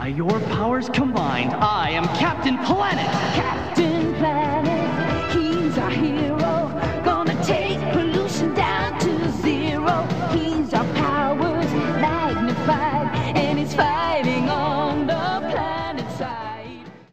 your powers combined, I am Captain Planet! Captain Planet.